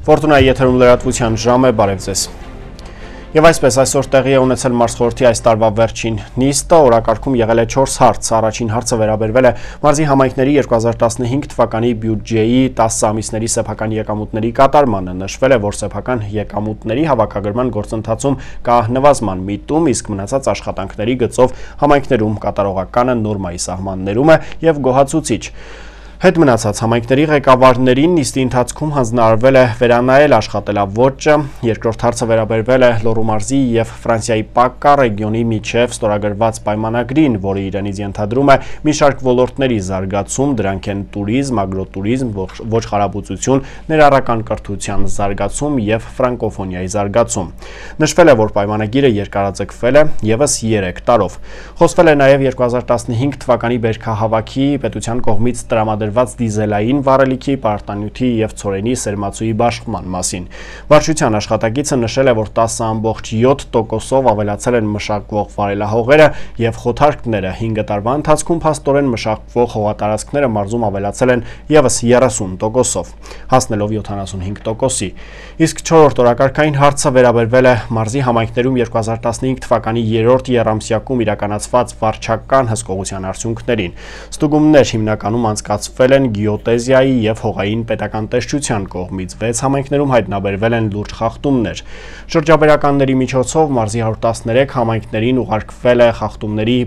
Ֆորտունայի եթերում լրատվության ժամ է, բարև ձեզ։ Եվ այսպես այսօր տեղի է ունեցել Մարզխորհրդի այս տարվա վերջին նիստը, օրակարգում եղել է 4 հարց։ Առաջին հարցը վերաբերվել է մարզի համայնքների 2015 թվականի բյուջեի 10 ամիսների սեփական եկամուտների կատարմանը։ Նշվել է, որ սեփական եկամուտների հավաքագրման գործընթացում կա նվազման միտում, իսկ մնացած աշխատանքների գծով համայնքներում կատարողականը նորմայի սահմաններում է եւ գոհացուցիչ։ Հետ մնացած համայնքների ղեկավարներին նիստի ընթացքում հանձնարարվել է վերանայել աշխատելավոճը, երկրորդ հարցը վերաբերվել է Լոռու մարզի եւ Ֆրանսիայի Պակկա ռեգիոնի միջև ստորագրված պայմանագրին, որը իրենից ենթադրում է մի շարք ոլորտների զարգացում, դրանք են տուրիզմ, ագրոտուրիզմ, ոչխարաբուծություն, ներառական կրթության զարգացում եւ ֆրանկոֆոնիայի զարգացում։ Նշվել է, որ պայմանագիրը երկարաձգվել է եւս 3 տարով։ Խոսվել է նաեւ 2015 թվականի բերքահավաքի պետության կողմից տրամադրված դիզելային վառելիքի, պարտանյութի եւ ցորենի սերմացուի բաշխման մասին։ Վարչության աշխատակիցը նշել է, որ 10.7%-ով ավելացել են մշակվող վարելահողերը եւ խոթարքները, 5 տարվա ընթացքում փաստորեն մշակվող հողատարածքները մարզում ավելացել են եւս 30%-ով, հասնելով 75%-ի։ Իսկ 4-րդ օրակարգային հարցը վերաբերվել է մարզի համայնքներում 2015 թվականի 3-րդ եռամսյակում իրականացված վարչական հսկողության արդյունքներին։ Ստուգումներ հիմնականում անցկացվել են գեոտեզիայի եւ հողային պետական տեսչության կողմից, 6 համայնքներում հայտնաբերվել են լուրջ խախտումներ։ Շրջաբերականների միջոցով մարզի 113 համայնքներին ուղարկվել է խախտումների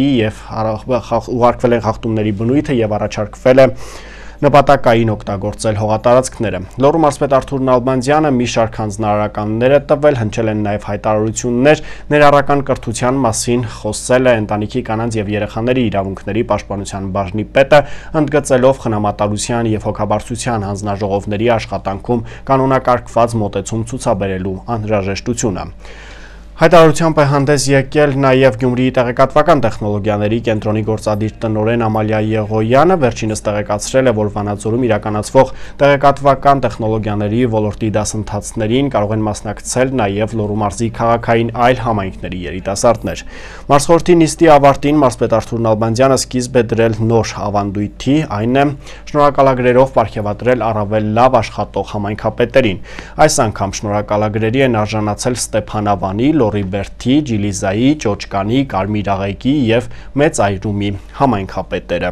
բնույթը եւ առաջարկվել է նպատակային օգտագործել հողատարածքները։ Լոռու մարզպետ Արթուր Նալբանդյանը մի շարք հանձնարարականներ է տվել, հնչել են նաև հայտարարություններ, ներառական կրթության մասին խոսել է ընտանիքի կանանց եւ երեխաների իրավունքների պաշտպանության բաժնի պետը, ընդգծելով խնամատարության եւ հոգաբարձության հանձնաժողովների աշխատանքում կանոնակարգված մոտեցում ցուցաբերելու անհրաժեշտությունը։ Հայտարարությամբ է հանդես եկել նաև Գյումրիի տեղեկատվական տեխնոլոգիաների կենտրոնի գործադիր տնօրեն Ամալիա Եղոյանը, վերջինս տեղեկացրել է, որ Վանաձորում իրականացվող տեղեկատվական տեխնոլոգիաների ոլորտի դասընթացներին կարող են մասնակցել նաև Լոռու մարզի քաղաքային այլ համայնքների երիտասարդներ։ Մարզխորհրդի նիստի ավարտին մարզպետ Արթուր Նալբանդյանը սկիզբ է դրել նոր ավանդույթի, այն է շնորհակալագրերով պարգևատրել առավել լավ աշխատող համայնքապետերին։ Այս անգամ շնորհակալագրերի են արժանացել Ստեփանավանի, Լոռիբերդի, Ջիլիզայի, Ճոճկանի, Կարմիր աղեկի եւ Մեծ Այրումի համայնքապետերը։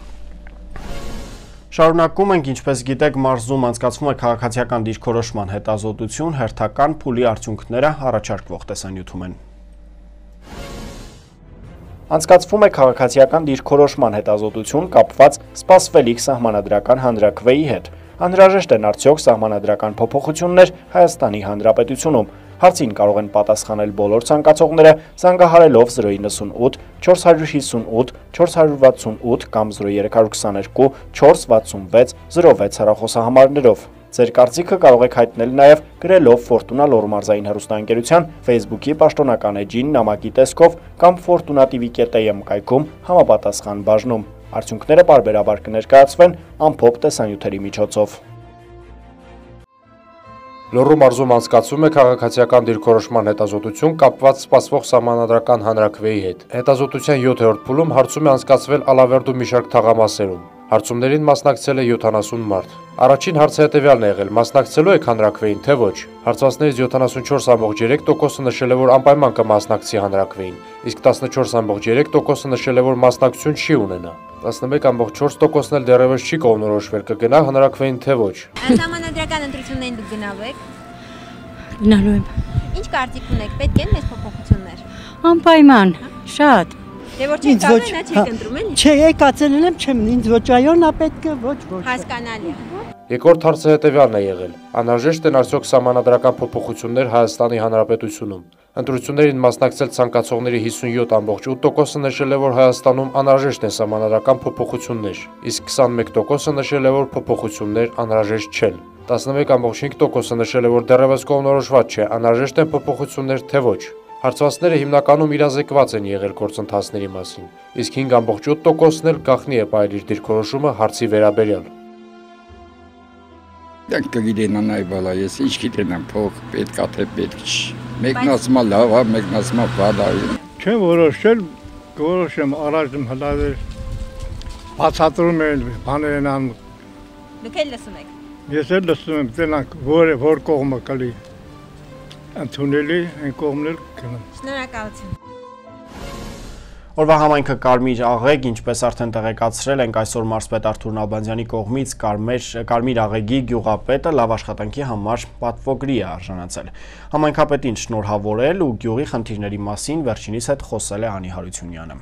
Շարունակում ենք, ինչպես գիտեք, մարզում անցկացվում է քաղաքացիական դիրքորոշման հետազոտություն, հերթական փուլի արդյունքները առաջարկվող տեսանյութում են։ Անցկացվում է քաղաքացիական դիրքորոշման հետազոտություն կապված սպասվելիք սահմանադրական հանրաքվեի հետ։ Անհրաժեշտ են արդյոք սահմանադրական փոփոխություններ Հայաստանի Հանրապետությունում։ Հարցին կարող են պատասխանել բոլոր ցանկացողները զանգահարելով 098 458 468 կամ 0322 466 06 հեռախոսահամարներով։ Ձեր կարծիքը կարող եք հայտնել նաև գրելով Ֆորտունա Լոռու մարզային հեռուստաընկերության Facebook-ի պաշտոնական էջին նամակի տեսքով կամ fortuna.tv.am կայքում համապատասխան բաժնում։ Արդյունքները պարբերաբար կներկայացվեն ամփոփ տեսանյութերի միջոցով։ Լոռու մարզում անցկացվում է քաղաքացիական դիրքորոշման հետազոտություն կապված սպասվող սահմանադրական հանրաքվեի հետ։ Հետազոտության 7-րդ փուլում հարցում է անցկացվել Ալավերդու մի շարք թաղամասերում։ Հարցումներին մասնակցել է 70 մարդ։ Առաջին հարցը հետևյալն է եղել. մասնակցելու եք հանրաքվեին, թե ոչ։ Հարցվածներից 74.3%-ը նշել է, որ անպայման կմասնակցի հանրաքվեին, իսկ 14.3%-ը նշել է, որ մասնակցություն չի ունենա։ 11.4%-ն էլ դեռևս չի կողմնորոշվել, կգնա հանրաքվեին, թե ոչ։ Սահմանադրական ընտրություններին դուք գնալու եք։ Գնալու եմ։ Ինչ կարծիք ունեք, պետք են մեծ փոփոխություններ։ Անպայման, շատ։ Դե որ չեք կարող նա չեք ընտրում էլի։ Չէ, եկածել եմ, չեմ, ինձ ոչ այո, նա պետք է, ոչ։ Հասկանալի է։ Երկրորդ հարցը հետևյալն է եղել. անհրաժեշտ են արդյոք սահմանադրական փոփոխություններ Հայաստանի Հանրապետությունում։ Ընտրություններին մասնակցել ցանկացողների 57.8%-ը նշել է, որ Հայաստանում անհրաժեշտ են սահմանադրական փոփոխություններ, իսկ 21%-ը նշել է, որ փոփոխություններ անհրաժեշտ չեն։ 11.5%-ը նշել է, որ դեռևս կողմնորոշված չէ, անհրաժեշտ են փոփոխություններ, թե ոչ։ Հարցվածները հիմնականում իրազեկված են եղել գործընթացների մասին, իսկ 5.8%-ն էլ գաղտնի է պահել իր դիրքորոշումը հարցի վերաբերյալ։ Դրանք կգիտենան այ բալա, ես ինչ գիտենամ, փող պետքա թե պետք չի։ Մեկն ասում է լավ է, մեկն ասում է վատ է։ Չեմ որոշել, կորոշեմ առաջում հլավեր բացատրում են բաներն անում։ Դուք էլ լսում եք։ Ես էլ լսում եմ, տենանք, որ կողմը կլի ընդունելի, այն կողմն էլ կնամ։ Շնորհակալություն։ Օրվա համայնքը Կարմիր աղեգ, ինչպես արդեն տեղեկացրել ենք այսօր մարզպետ Արթուր Նալբանդյանի կողմից Կարմիր աղեգի գյուղապետը լավ աշխատանքի համար պատվոգրի է արժանացել։ Համայնքապետին շնորհավորել ու գյուղի խնդիրների մասին վերջինիս հետ խոսել է Անի Հարությունյանը։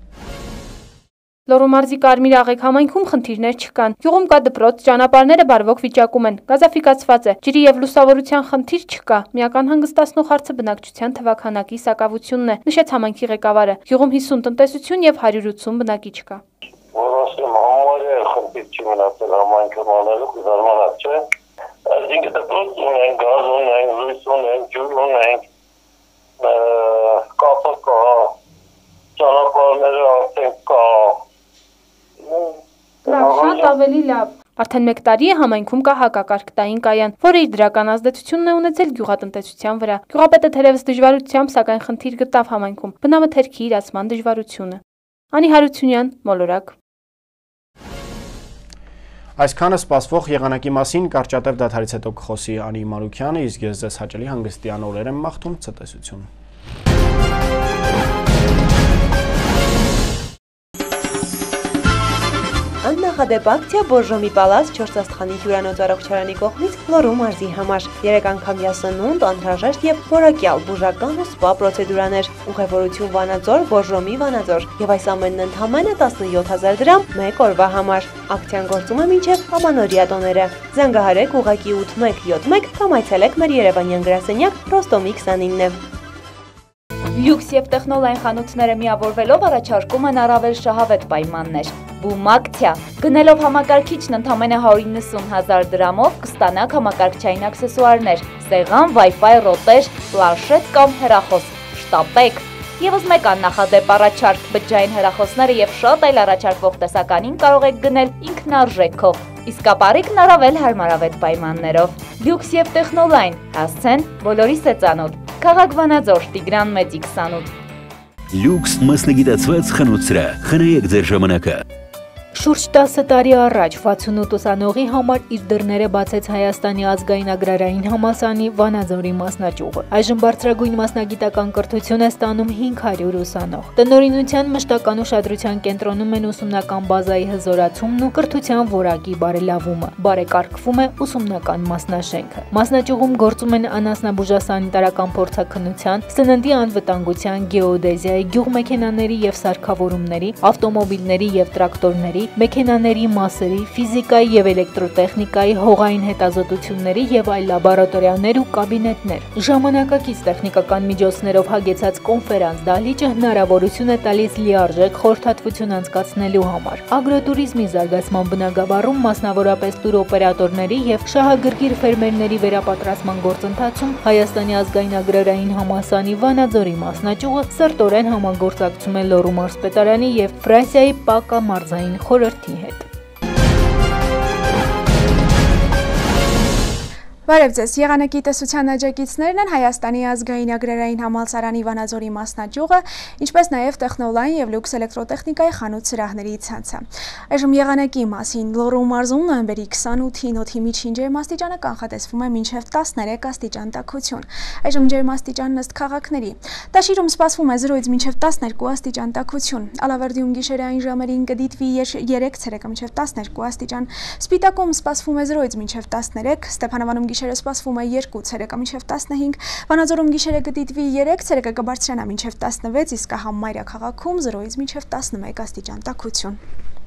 Լոռու մարզի Կարմիր աղեգ համայնքում խնդիրներ չկան։ Գյուղում կա դպրոց, ճանապարհները բարվոք վիճակում են, գազաֆիկացված է, ջրի եւ լուսավորության խնդիր չկա։ Միական հանգստացնող հարցը բնակչության թվաքանակի սակավությունն է, նշեց համայնքի ղեկավարը։ Գյուղում 50 տնտեսություն եւ 180 բնակիչ կա։ Որոշեմ համարը խնդիր չի մնացել համայնքում անելու զարմանալ չէ։ Այսինքն դպրոց ունենք, գազ ունենք, լույս ունենք, ջուր ունենք, կապը կա, ճանապարհները արդեն կա։ Շատ ավելի լավ։ Արդեն 1 տարի է համայնքում կա հակակարգտային կայան, որը իր դրական ազդեցությունն է ունեցել գյուղատնտեսության վրա։ Գյուղապետը թերևս դժվարությամբ, սակայն խնդիր գտավ համայնքում՝ բնամթերքի իրացման դժվարությունը։ Անի Հարությունյան, Մոլորակ։ Այսքանը սպասվող եղանակի մասին կարճատև դադարից հետո կխոսի Անի Մանուկյանը, իսկ ես ձեզ հաճելի հանգստյան օրեր եմ մաղթում, ցտեսություն։ Աննախադեպ ակցիա Բորժոմի պալաց 4 աստղանի հյուրանոց առողջարանի կողմից Լոռու մարզի համար։ 3 անգամյա սնունդ, անհրաժեշտ եւ որակյալ բուժական ու սպա պրոցեդուրաներ, ուղևորություն Վանաձոր, Բորժոմի Վանաձոր եւ այս ամենն ընդամենը 17000 դրամ 1 օրվա համար։ Ակցիան գործում է մինչեւ ամանորյա տոները։ Զանգահարեք ուղղակի 8171 կամ այցելեք մեր Երևանյան գրասենյակ Ռոստոմի 29։ Լյուքս եւ տեխնոլային խանութները միավորվելով առաջարկում են առավել շահավետ պայմաններ։ Բում ակցիա։ Գնելով համակարգիչն ընդամենը 190,000 դրամով կստանաք համակարգչային աքսեսուարներ, սեղան, Wi-Fi ռոտեր, պլանշետ կամ հեռախոս։ Շտապեք։ Եվս մեկ աննախադեպ առաջարկ բջջային հեռախոսները եւ շատ այլ առաջարկվող տեսականին կարող եք գնել ինքնարժեքով։ Իսկ ապարիկն առավել հարմարավետ պայմաններով։ Լյուքս եւ տեխնոլային հասցեն բոլորիս է ծանոթ։ Քաղաք Վանաձոր, Տիգրան Մեծի 28։ Լյուքս մասնագիտացված խանութ խնայեք ձեր ժամանակը։ Շուրջ 10 տարի առաջ 68 ուսանողի համար իր դռները բացեց Հայաստանի ազգային agrarային համալսարանի Վանաձորի մասնաճյուղը։ Այժմ բարձրագույն մասնագիտական կրթություն է ստանում 500 ուսանող։ Տնօրինության մշտական ուշադրության կենտրոնում են ուսումնական բազայի հզորացումն ու կրթության որակի բարելավումը։ Բարեկարգվում է ուսումնական մասնաշենքը։ Մասնաճյուղում գործում են անասնաբուժասանիտարական փորձաքննության, սննդի անվտանգության, գեոդեզիայի, գյուղմեքենաների եւ սարքավորումների, ավտոմոբիլների եւ տրակտորների, մեքենաների մասերի, ֆիզիկայի եւ էլեկտրոտեխնիկայի, հողային հետազոտությունների եւ այլ լաբորատորիաներ ու կաբինետներ։ Ժամանակակից տեխնիկական միջոցներով հագեցած կոնֆերանս դահլիճը հնարավորություն է տալիս լիարժեք խորհրդատվություն անցկացնելու համար։ Ագրոտուրիզմի զարգացման բնագավառում մասնավորապես տուրօպերատորների եւ շահագրգիռ ֆերմերների վերապատրաստման գործընթացում Հայաստանի ազգային agrarային համալսարանի Վանաձորի մասնաճյուղը սերտորեն համագործակցում է Լոռու մարզպետարանի եւ Ֆրանսիայի ՊԱԿ մարզային խորհրդի հետ։ Բարև ձեզ, եղանակի տեսության աջակիցներն են Հայաստանի ազգային agrarային համալսարանի Վանաձորի մասնաճյուղը, ինչպես նաև տեխնոլային եւ լյուքս էլեկտրոտեխնիկայի խանութ սրահների ցանցը։ Այժմ եղանակի մասին Լոռու մարզում նոյեմբերի 28-ին օդի միջին ջերմաստիճանը կանխատեսվում է մինչև 13 աստիճան տաքություն։ Այժմ ջերմաստիճանն ըստ քաղաքների։ Տաշիրում սպասվում է 0-ից մինչև 12 աստիճան տաքություն։ Ալավերդիում գիշերային ժամերին կդիտվի 3 ցելսիուսը մինչև 12 աստիճան։ Սպիտակում սպասվում է 0-ից մինչև 13, Ստեփանավանում գիշերը սպասվում է 2 ցելսիուսը մինչև 15, Վանաձորում գիշերը կդիտվի 3 ցելսիուսը կբարձրանա մինչև 16, իսկ Համայրյա քաղաքում 0-ից մինչև 11 աստիճան տաքություն։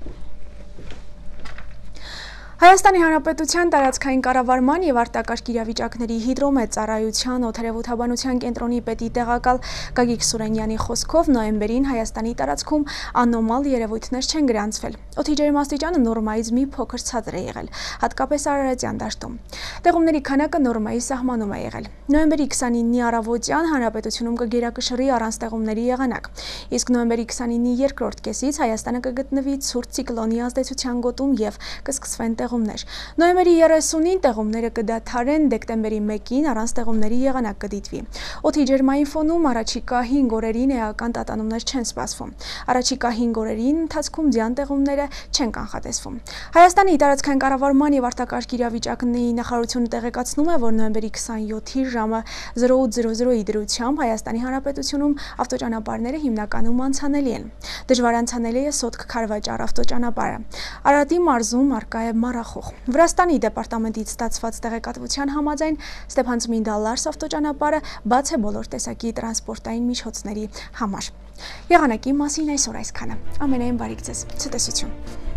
Հայաստանի Հանրապետության տարածքային կառավարման եւ արտակարգ իրավիճակների հիդրոմետ ծառայության օդերևութաբանության կենտրոնի պետի տեղակալ Գագիկ Սուրենյանի խոսքով նոյեմբերին Հայաստանի տարածքում աննոմալ երևույթներ չեն գրանցվել։ Օդի ջերմաստիճանը նորմայից մի փոքր ցածր է եղել, հատկապես Արարատյան դաշտում։ Տեղումների քանակը նորմայի սահմանում է եղել։ Նոյեմբերի 29-ի առավոտյան հանրապետությունում կգերակշռի առանց տեղումների եղանակ, իսկ նոյեմբերի 29-ի երկրորդ կեսից Հայաստանը կգտնվի ցուրտ ցիկլոնի ազդեցության գոտում եւ կսկսվեն տեղումներ։ Նոյեմբերի 30-ին տեղումները կդադարեն, դեկտեմբերի 1-ին առանց տեղումների եղանակ կդիտվի։ Օդի ջերմային ֆոնում առաջիկա 5 օրերին էական տատանումներ չեն սպասվում։ Առաջիկա 5 օրերին ընթացքում ձյան տեղումները չեն կանխատեսվում։ Հայաստանի տարածքային կառավարման եւ արտակարգ իրավիճակների նախարարությունը տեղեկացնում է, որ նոյեմբերի 27-ի ժամը 08:00-ի դրությամբ Հայաստանի Հանրապետությունում ավտոճանապարհները հիմնականում անցանելի են։ Դժվար անցանելի է Սոտք-Քարվաճառ ավտոճանապարհը։ Արարատի մարզում առկա է մառախուղ։ Վրաստանի դեպարտամենտից ստացված տեղեկատվության համաձայն Ստեփանցմինդալարս ավտոճանապարհը բաց է բոլոր տեսակի տրանսպորտային միջոցների համար։ Եղանակի մասին այսօր այսքանը։ Ամենայն բարիք ձեզ։ Ցտեսություն։